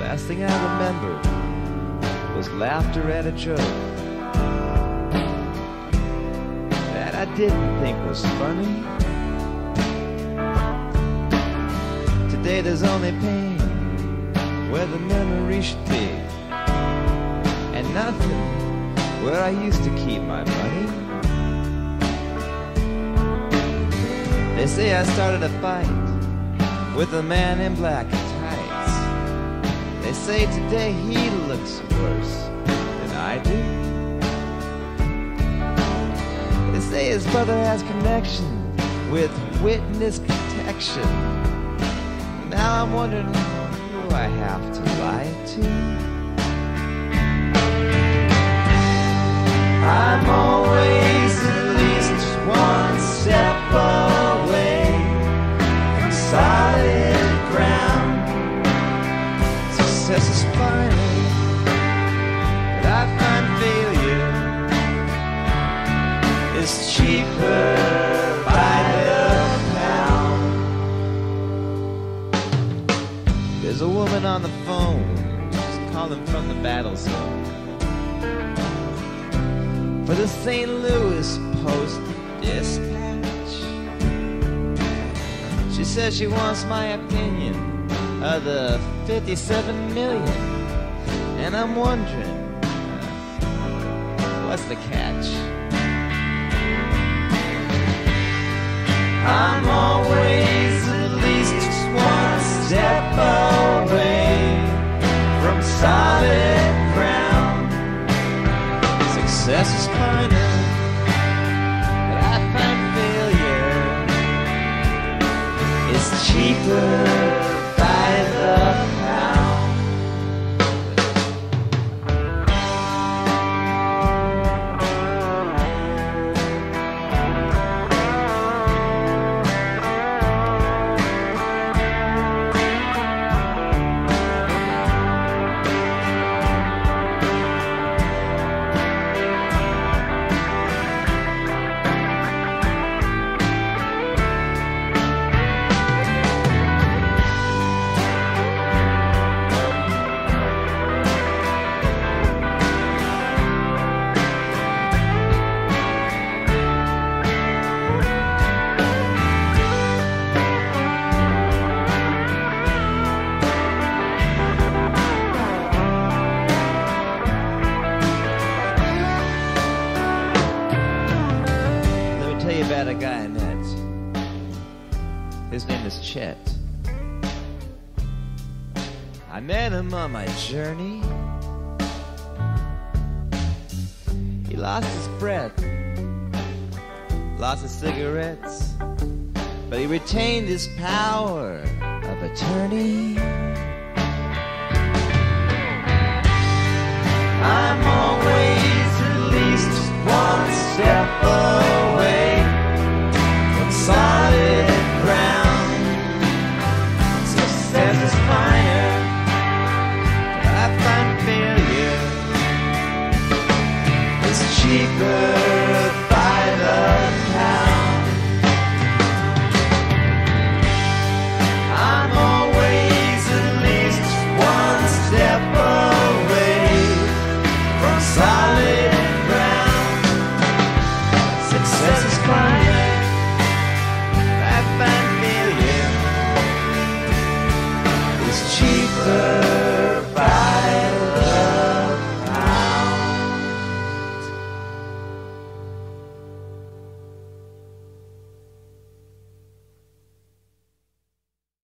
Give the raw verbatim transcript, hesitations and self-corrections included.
Last thing I remember was laughter at a joke that I didn't think was funny. Today there's only pain where the memory should be, and nothing where I used to keep my money. They say I started a fight with a man in black tights. They say today he looks worse than I do. They say his brother has connection with witness protection. Now I'm wondering, who do I have to lie to? I'm always at least one step away from solid ground. Success is final, but I find failure is cheaper by the pound. There's a woman on the phone, she's calling from the battle zone for the Saint Louis Post-Dispatch. She says she wants my opinion of the fifty-seven million, and I'm wondering, uh, what's the catch? I'm always at least one step away from solid ground. Success is final, but I find failure is cheaper by the pound. About a guy I met. His name is Chet. I met him on my journey. He lost his breath, lost his cigarettes, but he retained his power of attorney. I'm always at least one step away from solid ground. Success is finer, but I find failure is cheaper by the pound. I'm always at least one step away from solid ground. Success is finer, I find failure is cheaper.